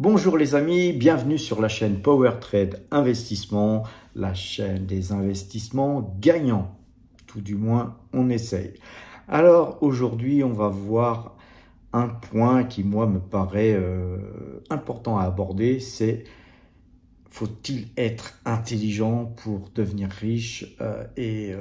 Bonjour les amis, bienvenue sur la chaîne Power Trade Investissement, la chaîne des investissements gagnants. Tout du moins, on essaye. Alors aujourd'hui, on va voir un point qui moi me paraît important à aborder, c'est faut-il être intelligent pour devenir riche et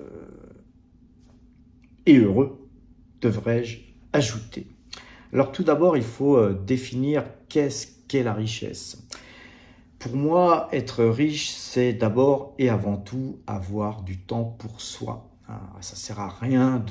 heureux, devrais-je ajouter. Alors tout d'abord, il faut définir qu'est-ce qu'est la richesse. Pour moi, être riche, c'est d'abord et avant tout avoir du temps pour soi. Ça ne sert à rien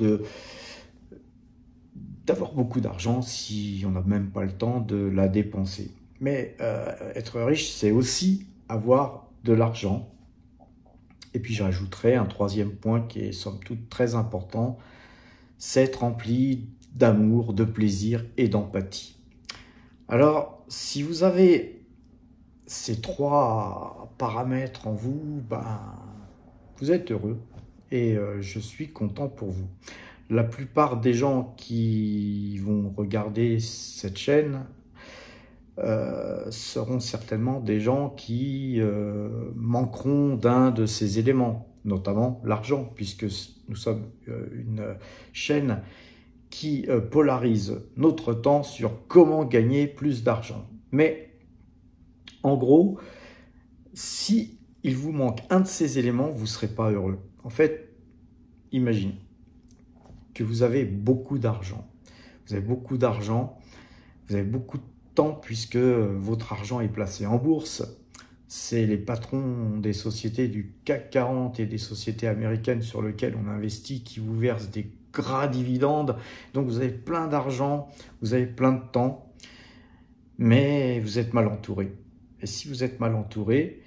d'avoir beaucoup d'argent si on n'a même pas le temps de la dépenser. Mais être riche, c'est aussi avoir de l'argent. Et puis j'ajouterai un troisième point qui est somme toute très important, c'est être rempli d'amour, de plaisir et d'empathie. Alors, si vous avez ces trois paramètres en vous, vous êtes heureux et je suis content pour vous. La plupart des gens qui vont regarder cette chaîne seront certainement des gens qui manqueront d'un de ces éléments, notamment l'argent, puisque nous sommes une chaîne qui polarise notre temps sur comment gagner plus d'argent. Mais en gros, si il vous manque un de ces éléments, vous ne serez pas heureux. En fait, imaginez que vous avez beaucoup d'argent. Vous avez beaucoup d'argent, vous avez beaucoup de temps puisque votre argent est placé en bourse. C'est les patrons des sociétés du CAC 40 et des sociétés américaines sur lesquelles on investit qui vous versent des gras dividendes. Donc vous avez plein d'argent, vous avez plein de temps, mais vous êtes mal entouré. Et si vous êtes mal entouré,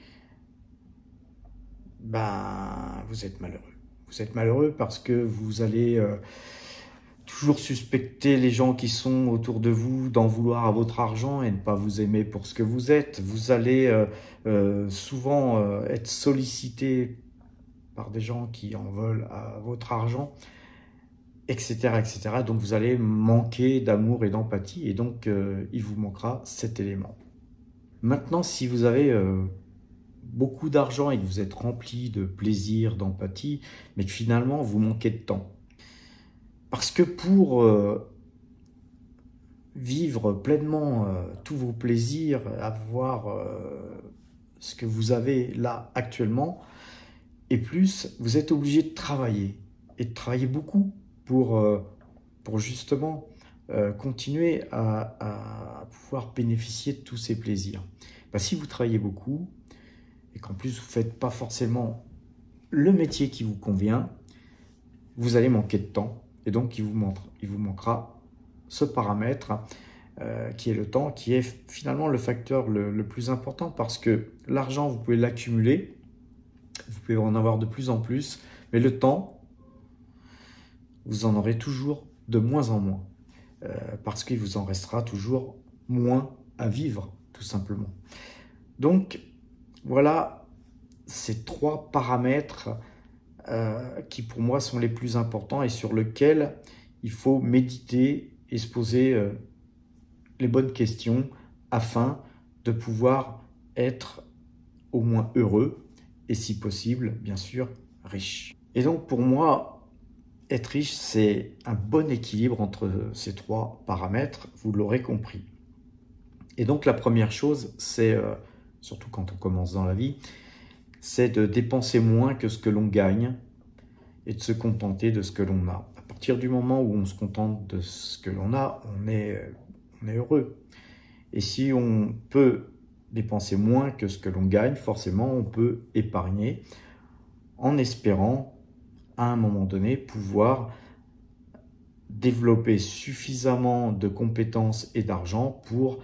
vous êtes malheureux. Vous êtes malheureux parce que vous allez toujours suspecter les gens qui sont autour de vous d'en vouloir à votre argent et ne pas vous aimer pour ce que vous êtes. Vous allez souvent être sollicité par des gens qui en veulent à votre argent, etc., etc. Donc vous allez manquer d'amour et d'empathie et donc il vous manquera cet élément. Maintenant, si vous avez beaucoup d'argent et que vous êtes rempli de plaisir, d'empathie, mais que finalement vous manquez de temps, parce que pour vivre pleinement tous vos plaisirs, avoir ce que vous avez là actuellement, et plus, vous êtes obligé de travailler, et de travailler beaucoup pour justement continuer à pouvoir bénéficier de tous ces plaisirs. Si vous travaillez beaucoup, et qu'en plus vous ne faites pas forcément le métier qui vous convient, vous allez manquer de temps. Et donc, il vous manquera ce paramètre qui est le temps, qui est finalement le facteur le plus important parce que l'argent, vous pouvez l'accumuler, vous pouvez en avoir de plus en plus, mais le temps, vous en aurez toujours de moins en moins parce qu'il vous en restera toujours moins à vivre, tout simplement. Donc, voilà ces trois paramètres qui pour moi sont les plus importants et sur lesquels il faut méditer et se poser les bonnes questions afin de pouvoir être au moins heureux et si possible, bien sûr, riche. Et donc pour moi, être riche, c'est un bon équilibre entre ces trois paramètres, vous l'aurez compris. Et donc la première chose, c'est, surtout quand on commence dans la vie, c'est de dépenser moins que ce que l'on gagne et de se contenter de ce que l'on a. À partir du moment où on se contente de ce que l'on a, on est heureux. Et si on peut dépenser moins que ce que l'on gagne, forcément, on peut épargner en espérant, à un moment donné, pouvoir développer suffisamment de compétences et d'argent pour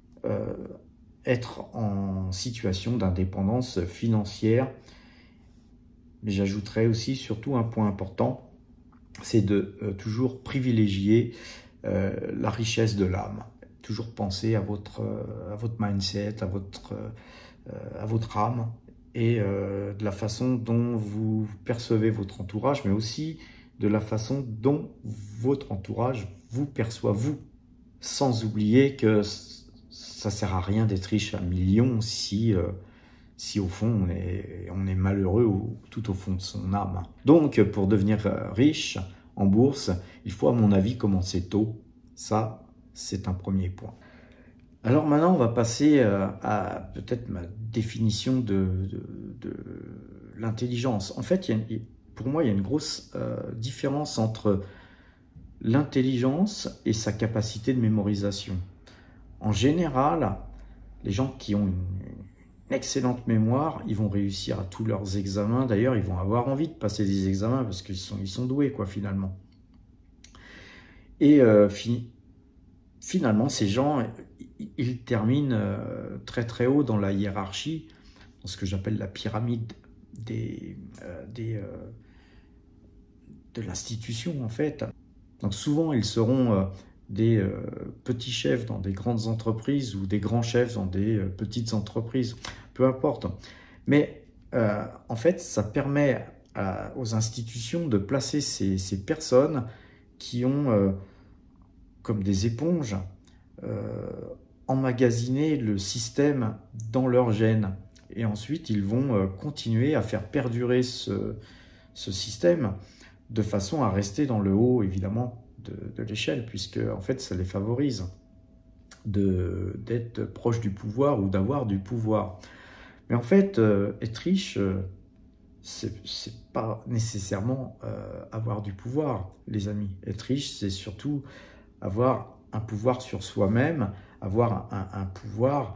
être en situation d'indépendance financière. Mais j'ajouterais aussi surtout un point important, c'est de toujours privilégier la richesse de l'âme. Toujours penser à votre mindset, à votre âme et de la façon dont vous percevez votre entourage, mais aussi de la façon dont votre entourage vous perçoit vous. Sans oublier que ça sert à rien d'être riche à millions si au fond on est malheureux tout au fond de son âme. Donc pour devenir riche en bourse, il faut à mon avis commencer tôt. Ça, c'est un premier point. Alors maintenant, on va passer à peut-être ma définition de l'intelligence. En fait, pour moi, il y a une grosse différence entre l'intelligence et sa capacité de mémorisation. En général, les gens qui ont une excellente mémoire, ils vont réussir à tous leurs examens. D'ailleurs, ils vont avoir envie de passer des examens parce qu'ils sont doués, quoi, finalement. Et finalement, ces gens, ils terminent très très haut dans la hiérarchie, dans ce que j'appelle la pyramide de l'institution, en fait. Donc souvent, ils seront des petits chefs dans des grandes entreprises ou des grands chefs dans des petites entreprises, peu importe. Mais en fait, ça permet aux institutions de placer ces personnes qui ont, comme des éponges, emmagasiner le système dans leurs gènes. Et ensuite, ils vont continuer à faire perdurer ce système de façon à rester dans le haut, évidemment, de l'échelle, puisque en fait, ça les favorise d'être proche du pouvoir ou d'avoir du pouvoir. Mais en fait, être riche, c'est pas nécessairement avoir du pouvoir, les amis. Être riche, c'est surtout avoir un pouvoir sur soi-même, avoir un pouvoir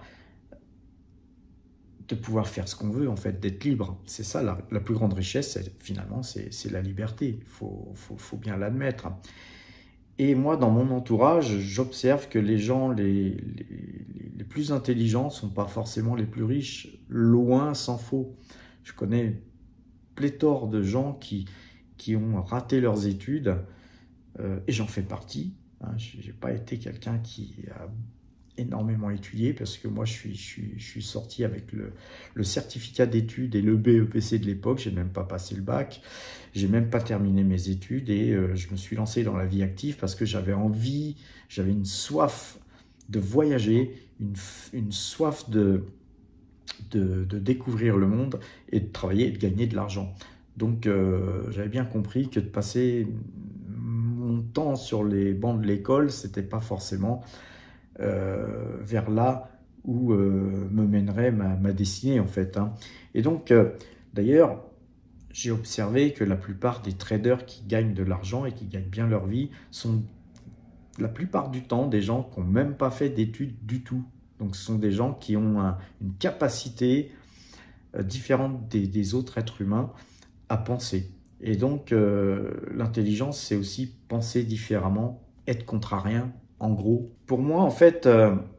de pouvoir faire ce qu'on veut, en fait, d'être libre. C'est ça, la plus grande richesse, finalement, c'est la liberté. Il faut bien l'admettre. Et moi, dans mon entourage, j'observe que les gens les plus intelligents ne sont pas forcément les plus riches. Loin s'en faut. Je connais pléthore de gens qui ont raté leurs études, et j'en fais partie. Je n'ai pas été quelqu'un qui a énormément étudié parce que moi je suis sorti avec le certificat d'études et le BEPC de l'époque. J'ai même pas passé le bac, j'ai même pas terminé mes études et je me suis lancé dans la vie active parce que j'avais envie, j'avais une soif de voyager, une soif de découvrir le monde et de travailler et de gagner de l'argent. Donc j'avais bien compris que de passer mon temps sur les bancs de l'école, c'était pas forcément vers là où me mènerait ma destinée, en fait. Et donc, d'ailleurs, j'ai observé que la plupart des traders qui gagnent de l'argent et qui gagnent bien leur vie sont la plupart du temps des gens qui n'ont même pas fait d'études du tout. Donc, ce sont des gens qui ont une capacité différente des autres êtres humains à penser. Et donc, l'intelligence, c'est aussi penser différemment, être contrarien. En gros, pour moi, en fait,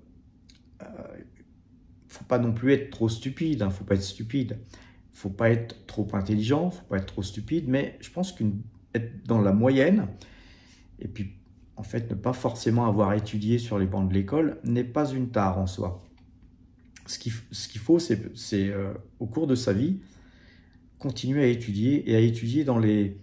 faut pas non plus être trop stupide. Faut pas être stupide. Faut pas être trop intelligent. Faut pas être trop stupide. Mais je pense qu'être dans la moyenne, et puis en fait, ne pas forcément avoir étudié sur les bancs de l'école n'est pas une tare en soi. Ce qu'il faut, c'est au cours de sa vie, continuer à étudier et à étudier dans les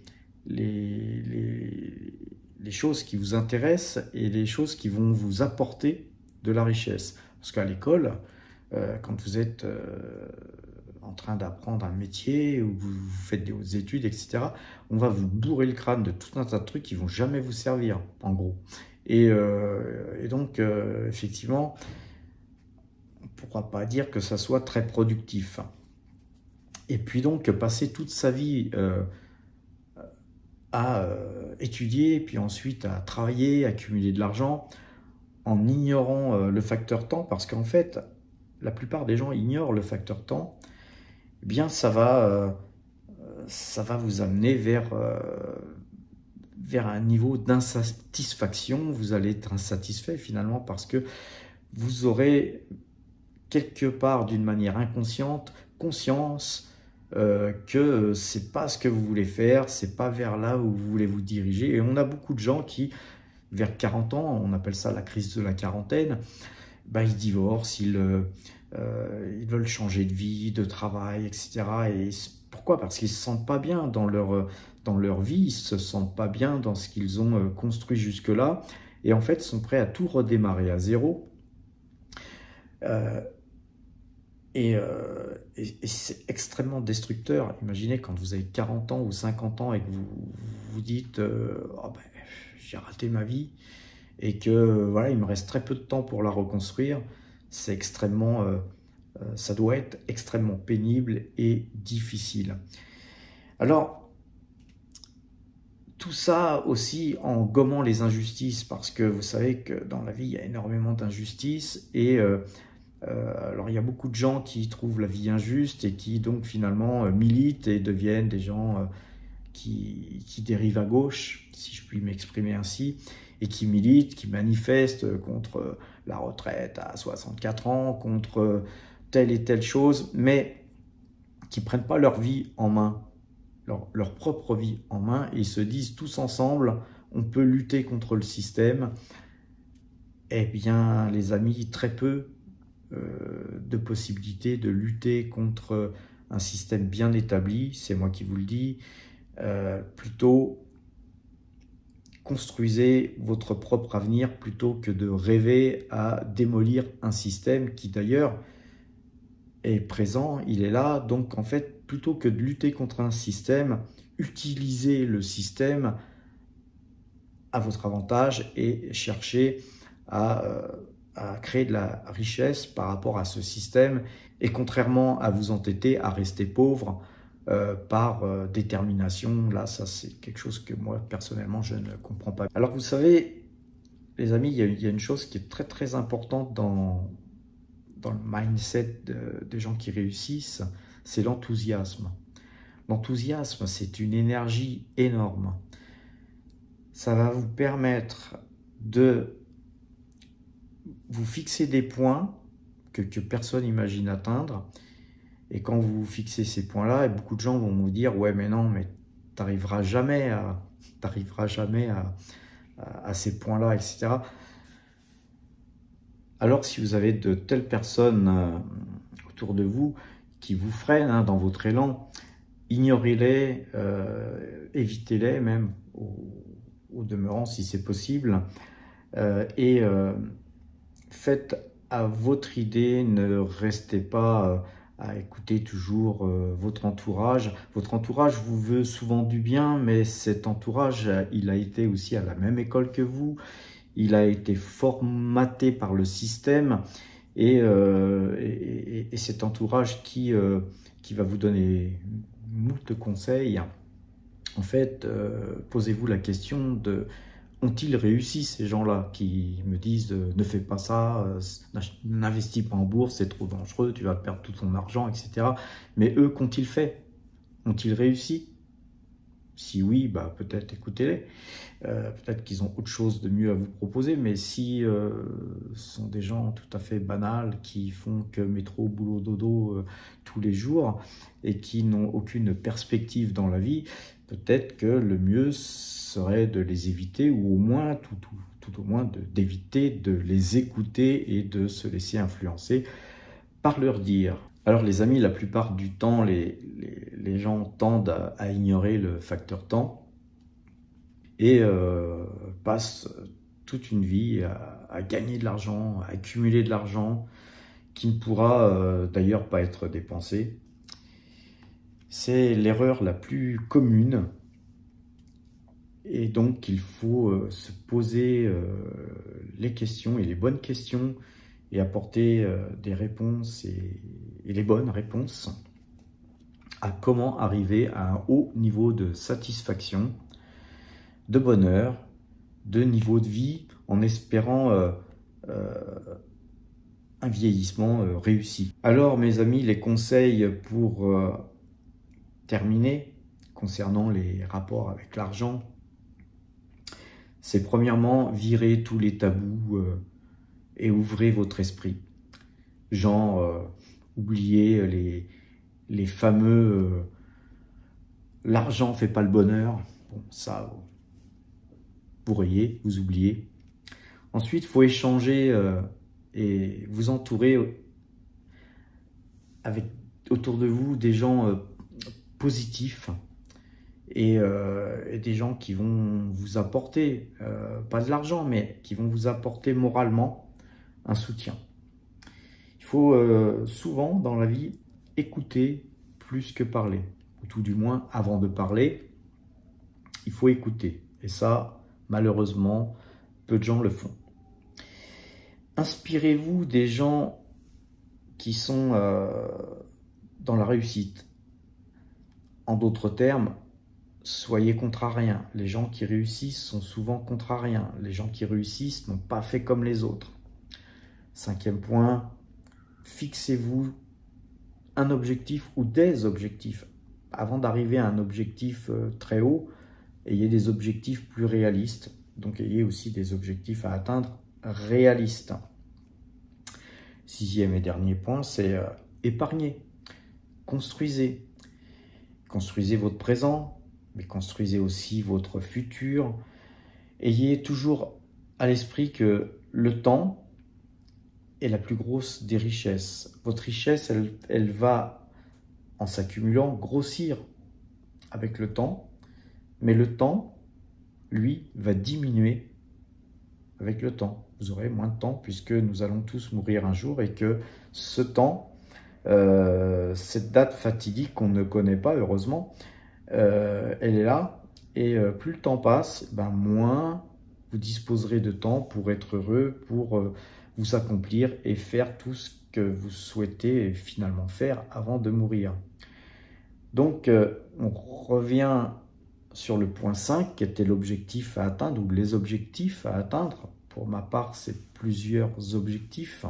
choses qui vous intéressent et les choses qui vont vous apporter de la richesse. Parce qu'à l'école, quand vous êtes en train d'apprendre un métier ou vous faites des hautes études, etc., on va vous bourrer le crâne de tout un tas de trucs qui ne vont jamais vous servir, en gros. Et donc, effectivement, on ne pourra pas dire que ça soit très productif. Et puis donc, passer toute sa vie à étudier, puis ensuite à travailler, accumuler de l'argent, en ignorant le facteur temps, parce qu'en fait, la plupart des gens ignorent le facteur temps, eh bien ça va vous amener vers un niveau d'insatisfaction. Vous allez être insatisfait finalement parce que vous aurez quelque part, d'une manière inconsciente, conscience que c'est pas ce que vous voulez faire, c'est pas vers là où vous voulez vous diriger. Et on a beaucoup de gens qui, vers 40 ans, on appelle ça la crise de la quarantaine, ils divorcent, ils veulent changer de vie, de travail, etc. Et pourquoi? Parce qu'ils ne se sentent pas bien dans leur vie, ils ne se sentent pas bien dans ce qu'ils ont construit jusque-là, et en fait sont prêts à tout redémarrer à zéro. Euh, et c'est extrêmement destructeur. Imaginez quand vous avez 40 ans ou 50 ans et que vous vous dites oh ben, j'ai raté ma vie et que voilà, il me reste très peu de temps pour la reconstruire. C'est extrêmement, ça doit être extrêmement pénible et difficile. Alors, tout ça aussi en gommant les injustices, parce que vous savez que dans la vie, il y a énormément d'injustices et alors il y a beaucoup de gens qui trouvent la vie injuste et qui donc finalement militent et deviennent des gens qui dérivent à gauche, si je puis m'exprimer ainsi, et qui militent, qui manifestent contre la retraite à 64 ans, contre telle et telle chose, mais qui ne prennent pas leur vie en main, leur propre vie en main, et ils se disent tous ensemble, on peut lutter contre le système. Eh bien, les amis, très peu de possibilités de lutter contre un système bien établi, c'est moi qui vous le dis. Plutôt construisez votre propre avenir plutôt que de rêver à démolir un système qui d'ailleurs est présent, il est là. Donc en fait, plutôt que de lutter contre un système, utilisez le système à votre avantage et cherchez à créer de la richesse par rapport à ce système, et contrairement à vous entêter à rester pauvre par détermination. Là, ça c'est quelque chose que moi personnellement je ne comprends pas. Alors vous savez les amis, il y a une chose qui est très très importante dans le mindset des gens qui réussissent, c'est l'enthousiasme. L'enthousiasme, c'est une énergie énorme. Ça va vous permettre de vous fixer des points que personne n'imagine atteindre. Et quand vous fixez ces points-là, beaucoup de gens vont vous dire « Ouais, mais non, mais tu n'arriveras jamais à ces points-là, etc. » Alors, si vous avez de telles personnes autour de vous qui vous freinent dans votre élan, ignorez-les, évitez-les même, au demeurant si c'est possible, et faites à votre idée, ne restez pas à écouter toujours votre entourage. Votre entourage vous veut souvent du bien, mais cet entourage, il a été aussi à la même école que vous, il a été formaté par le système, et cet entourage qui va vous donner moult conseils. En fait, posez-vous la question de ont-ils réussi, ces gens-là qui me disent ne fais pas ça, n'investis pas en bourse, c'est trop dangereux, tu vas perdre tout ton argent, etc. Mais eux, qu'ont-ils fait? Ont-ils réussi? Si oui, bah peut-être écoutez-les. Peut-être qu'ils ont autre chose de mieux à vous proposer, mais si ce sont des gens tout à fait banals qui font que métro, boulot, dodo tous les jours et qui n'ont aucune perspective dans la vie, peut-être que le mieux serait de les éviter, ou au moins, tout au moins d'éviter de les écouter et de se laisser influencer par leur dire. Alors les amis, la plupart du temps, les gens tendent à ignorer le facteur temps et passent toute une vie à gagner de l'argent, à accumuler de l'argent qui ne pourra d'ailleurs pas être dépensé. C'est l'erreur la plus commune, et donc il faut se poser les questions et les bonnes questions et apporter des réponses et les bonnes réponses à comment arriver à un haut niveau de satisfaction, de bonheur, de niveau de vie, en espérant un vieillissement réussi. Alors mes amis, les conseils pour terminer concernant les rapports avec l'argent, c'est premièrement virer tous les tabous et ouvrez votre esprit. Genre, oubliez les fameux l'argent fait pas le bonheur. Bon, ça, vous rayez, vous oubliez. Ensuite, il faut échanger et vous entourer avec autour de vous des gens positifs et des gens qui vont vous apporter, pas de l'argent, mais qui vont vous apporter moralement un soutien. Il Il faut souvent dans la vie écouter plus que parler, ou tout du moins avant de parler, il faut écouter. Et ça, malheureusement, peu de gens le font. Inspirez-vous des gens qui sont dans la réussite. En d'autres termes, soyez contrariens. Les gens qui réussissent sont souvent contrariens. Les gens qui réussissent n'ont pas fait comme les autres. 5e point, fixez-vous un objectif ou des objectifs. Avant d'arriver à un objectif très haut, ayez des objectifs plus réalistes. Donc ayez aussi des objectifs à atteindre réalistes. 6e et dernier point, c'est épargner. Construisez. Construisez votre présent, mais construisez aussi votre futur. Ayez toujours à l'esprit que le temps est la plus grosse des richesses. Votre richesse, elle va, en s'accumulant, grossir avec le temps, mais le temps, lui, va diminuer avec le temps. Vous aurez moins de temps puisque nous allons tous mourir un jour et que ce temps, cette date fatidique qu'on ne connaît pas, heureusement, elle est là. Et plus le temps passe, moins vous disposerez de temps pour être heureux, pour vous accomplir et faire tout ce que vous souhaitez finalement faire avant de mourir. Donc, on revient sur le point 5, qui était l'objectif à atteindre, ou les objectifs à atteindre. Pour ma part, c'est plusieurs objectifs.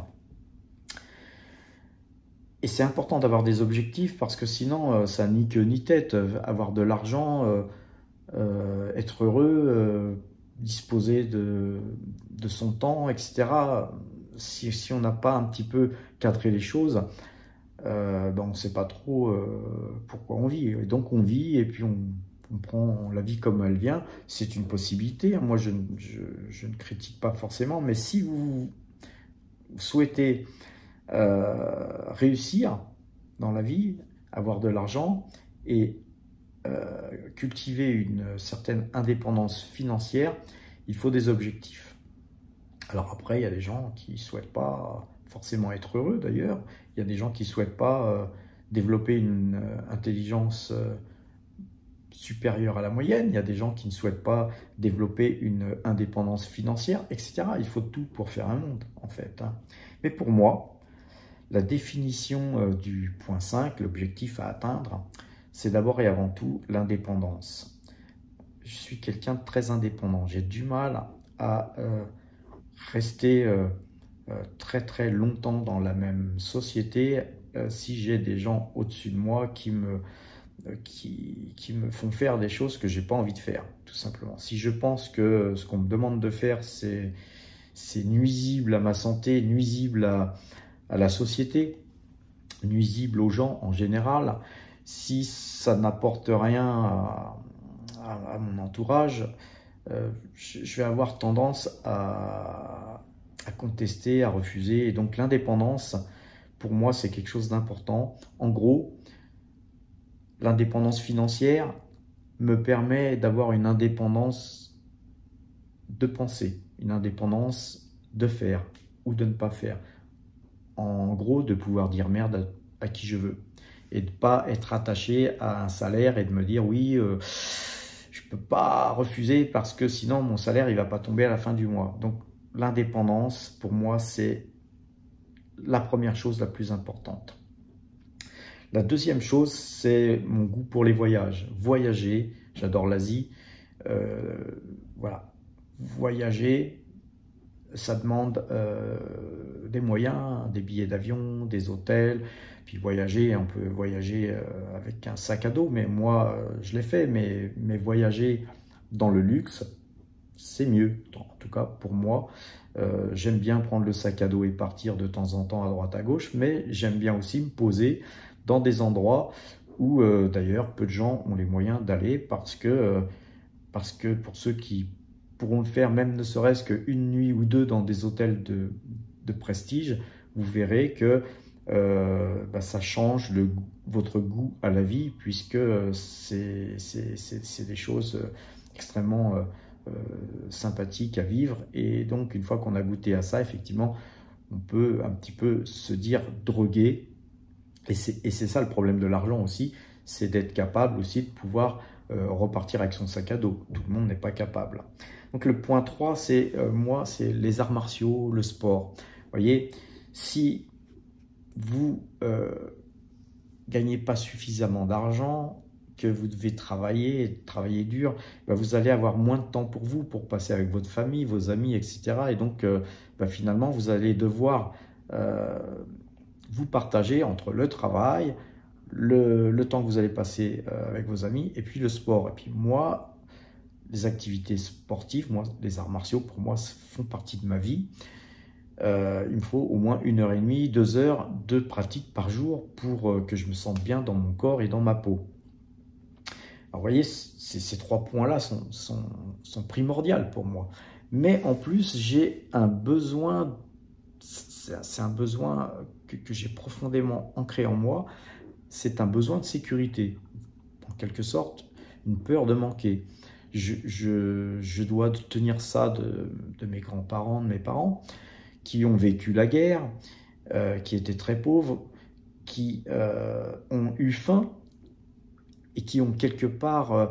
Et c'est important d'avoir des objectifs parce que sinon, ça ni queue ni tête. Avoir de l'argent, être heureux, disposer de son temps, etc. Si on n'a pas un petit peu cadré les choses, on ne sait pas trop pourquoi on vit. Et donc on vit et puis on prend la vie comme elle vient. C'est une possibilité. Moi, je ne critique pas forcément, mais si vous souhaitez réussir dans la vie, avoir de l'argent et cultiver une certaine indépendance financière, il faut des objectifs. Alors après, il y a des gens qui ne souhaitent pas forcément être heureux d'ailleurs. Il y a des gens qui ne souhaitent pas développer une intelligence supérieure à la moyenne. Il y a des gens qui ne souhaitent pas développer une indépendance financière, etc. Il faut tout pour faire un monde, en fait. Mais pour moi, la définition du point 5, l'objectif à atteindre, c'est d'abord et avant tout l'indépendance. Je suis quelqu'un de très indépendant. J'ai du mal à rester très très longtemps dans la même société si j'ai des gens au-dessus de moi qui me font faire des choses que j'ai pas envie de faire, tout simplement. Si je pense que ce qu'on me demande de faire, c'est nuisible à ma santé, nuisible à la société, nuisible aux gens en général, si ça n'apporte rien à mon entourage, je vais avoir tendance à contester, à refuser. Et donc l'indépendance, pour moi, c'est quelque chose d'important. En gros, l'indépendance financière me permet d'avoir une indépendance de penser, une indépendance de faire ou de ne pas faire. En gros, de pouvoir dire merde à qui je veux et de ne pas être attaché à un salaire et de me dire oui, je ne peux pas refuser parce que sinon mon salaire il va pas tomber à la fin du mois. Donc l'indépendance, pour moi, c'est la première chose la plus importante. La deuxième chose, c'est mon goût pour les voyages. Voyager, j'adore l'Asie. Voilà, voyager, ça demande des moyens, des billets d'avion, des hôtels. Puis voyager, on peut voyager avec un sac à dos, mais moi, je l'ai fait. Mais voyager dans le luxe, c'est mieux. En tout cas, pour moi, j'aime bien prendre le sac à dos et partir de temps en temps à droite à gauche, mais j'aime bien aussi me poser dans des endroits où, d'ailleurs, peu de gens ont les moyens d'aller parce que pour ceux qui pourront le faire, même ne serait-ce qu'une nuit ou deux dans des hôtels de prestige, vous verrez que ça change votre goût à la vie, puisque c'est des choses extrêmement sympathiques à vivre. Et donc, une fois qu'on a goûté à ça, effectivement, on peut un petit peu se dire drogué. Et c'est ça le problème de l'argent aussi, c'est d'être capable aussi de pouvoir repartir avec son sac à dos. Tout le monde n'est pas capable. Donc le point 3, c'est moi, c'est les arts martiaux, le sport. Vous voyez, si vous gagnez pas suffisamment d'argent, que vous devez travailler dur, ben vous allez avoir moins de temps pour vous, pour passer avec votre famille, vos amis, etc. Et donc, ben finalement, vous allez devoir vous partager entre le travail, le temps que vous allez passer avec vos amis, et puis le sport. Et puis moi, les activités sportives, moi, les arts martiaux, pour moi, font partie de ma vie. Il me faut au moins 1h30, 2 heures de pratique par jour pour que je me sente bien dans mon corps et dans ma peau. Alors, vous voyez, ces 3 points-là sont primordiaux pour moi. Mais en plus, j'ai un besoin, c'est un besoin que j'ai profondément ancré en moi, c'est un besoin de sécurité. En quelque sorte, une peur de manquer. Je dois tenir ça de mes grands-parents, de mes parents, qui ont vécu la guerre, qui étaient très pauvres, qui ont eu faim et qui ont quelque part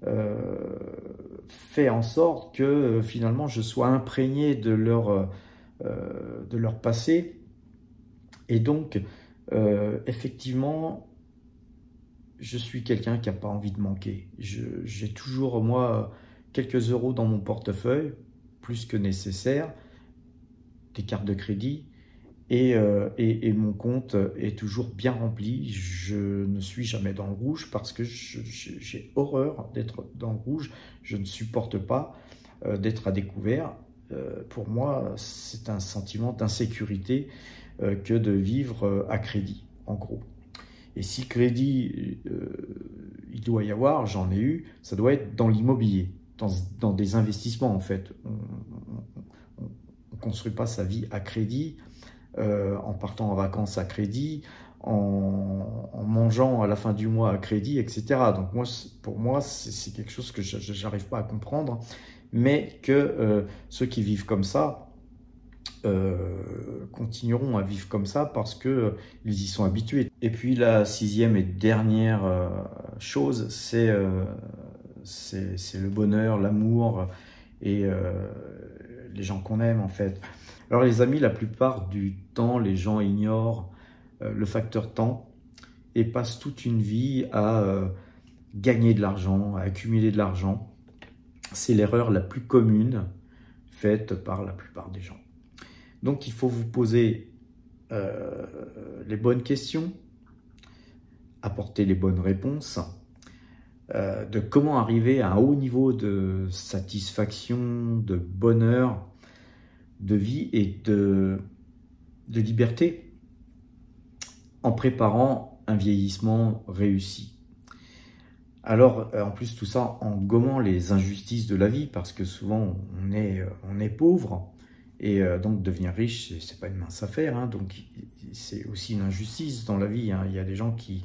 fait en sorte que finalement je sois imprégné de leur passé. Et donc, effectivement, je suis quelqu'un qui n'a pas envie de manquer. J'ai toujours, moi, quelques euros dans mon portefeuille, plus que nécessaire, des cartes de crédit, et mon compte est toujours bien rempli. Je ne suis jamais dans le rouge parce que j'ai horreur d'être dans le rouge. Je ne supporte pas d'être à découvert. Pour moi, c'est un sentiment d'insécurité que de vivre à crédit, en gros. Et si crédit, il doit y avoir, j'en ai eu, ça doit être dans l'immobilier, dans des investissements en fait. On ne construit pas sa vie à crédit, en partant en vacances à crédit, en mangeant à la fin du mois à crédit, etc. Donc moi, pour moi, c'est quelque chose que je n'arrive pas à comprendre, mais que ceux qui vivent comme ça continueront à vivre comme ça parce qu'ils y sont habitués. Et puis la 6e et dernière chose, c'est le bonheur, l'amour et les gens qu'on aime en fait. Alors les amis, la plupart du temps, les gens ignorent le facteur temps et passent toute une vie à gagner de l'argent, à accumuler de l'argent. C'est l'erreur la plus commune faite par la plupart des gens. Donc il faut vous poser les bonnes questions, apporter les bonnes réponses, de comment arriver à un haut niveau de satisfaction, de bonheur, de vie et de liberté en préparant un vieillissement réussi. Alors, en plus, tout ça en gommant les injustices de la vie, parce que souvent, on est pauvre, et donc devenir riche, c'est pas une mince affaire, hein, donc c'est aussi une injustice dans la vie, hein. Il y a des gens qui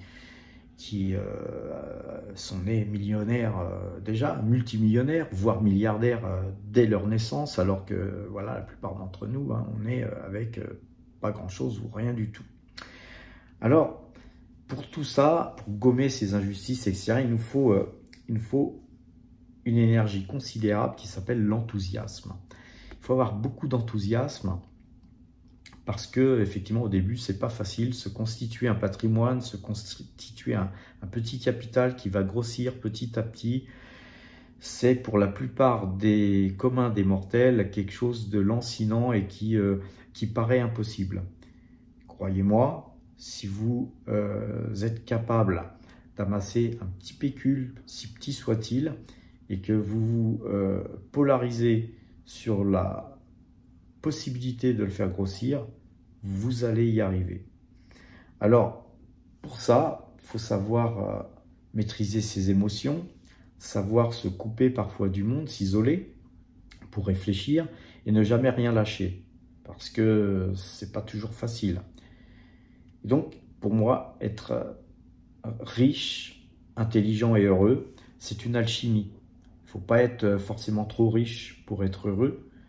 sont nés millionnaires déjà, multimillionnaires, voire milliardaires dès leur naissance, alors que voilà, la plupart d'entre nous, hein, on est avec pas grand-chose ou rien du tout. Alors, pour tout ça, pour gommer ces injustices, etc., il nous faut une énergie considérable qui s'appelle l'enthousiasme. Il faut avoir beaucoup d'enthousiasme parce que, effectivement, au début, c'est pas facile. Se constituer un patrimoine, se constituer un petit capital qui va grossir petit à petit, c'est pour la plupart des communs des mortels quelque chose de lancinant et qui paraît impossible. Croyez-moi, si vous êtes capable d'amasser un petit pécule, si petit soit-il, et que vous vous polarisez sur la possibilité de le faire grossir, vous allez y arriver. Alors, pour ça, il faut savoir maîtriser ses émotions, savoir se couper parfois du monde, s'isoler pour réfléchir et ne jamais rien lâcher, parce que c'est pas toujours facile. Et donc, pour moi, être riche, intelligent et heureux, c'est une alchimie. Il ne faut pas être forcément trop riche pour être heureux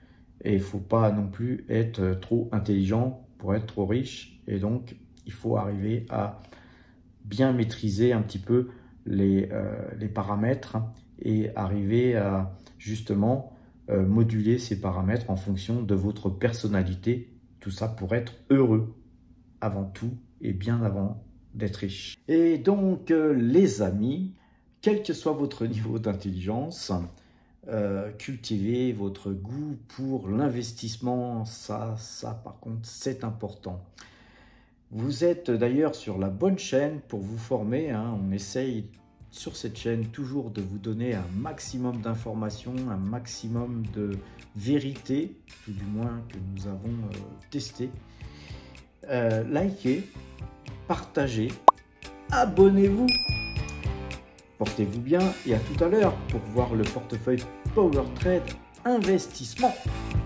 Et il ne faut pas non plus être trop intelligent pour être trop riche. Et donc, il faut arriver à bien maîtriser un petit peu les paramètres et arriver à justement moduler ces paramètres en fonction de votre personnalité. Tout ça pour être heureux avant tout et bien avant d'être riche. Et donc, les amis, quel que soit votre niveau d'intelligence, cultivez votre goût pour l'investissement. Ça par contre, c'est important. Vous êtes d'ailleurs sur la bonne chaîne pour vous former. On essaye sur cette chaîne toujours de vous donner un maximum d'informations, un maximum de vérité, tout du moins que nous avons testé. Likez, partagez, abonnez-vous. Portez-vous bien et à tout à l'heure pour voir le portefeuille PowerTrade Investissement.